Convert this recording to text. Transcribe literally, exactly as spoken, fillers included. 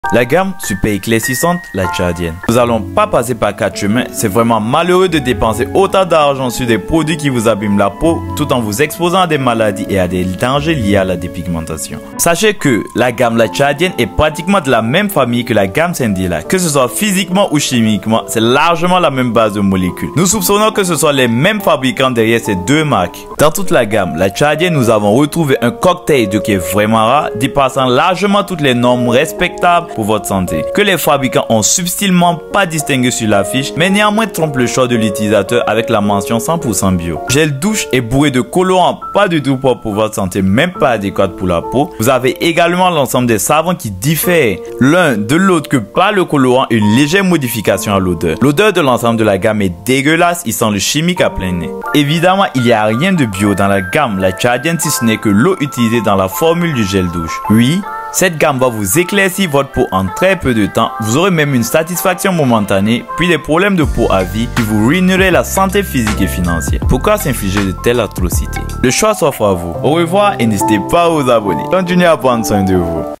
La gamme super éclaircissante, la tchadienne. Nous allons pas passer par quatre chemins, c'est vraiment malheureux de dépenser autant d'argent sur des produits qui vous abîment la peau tout en vous exposant à des maladies et à des dangers liés à la dépigmentation. Sachez que la gamme la tchadienne est pratiquement de la même famille que la gamme Sendila. Que ce soit physiquement ou chimiquement, c'est largement la même base de molécules. Nous soupçonnons que ce sont les mêmes fabricants derrière ces deux marques. Dans toute la gamme, la tchadienne, nous avons retrouvé un cocktail de qui est vraiment rare, dépassant largement toutes les normes respectables pour votre santé, que les fabricants ont subtilement pas distingué sur l'affiche, mais néanmoins trompent le choix de l'utilisateur avec la mention cent pour cent bio. Gel douche est bourré de colorants pas du tout propres pour votre santé, même pas adéquat pour la peau. Vous avez également l'ensemble des savons qui diffèrent l'un de l'autre que par le colorant et une légère modification à l'odeur. L'odeur de l'ensemble de la gamme est dégueulasse, il sent le chimique à plein nez. Évidemment, il n'y a rien de bio dans la gamme la tchadienne si ce n'est que l'eau utilisée dans la formule du gel douche. Oui, cette gamme va vous éclaircir votre peau en très peu de temps. Vous aurez même une satisfaction momentanée, puis des problèmes de peau à vie qui vous ruineraient la santé physique et financière. Pourquoi s'infliger de telles atrocités? Le choix s'offre à vous. Au revoir et n'hésitez pas à vous abonner. Continuez à prendre soin de vous.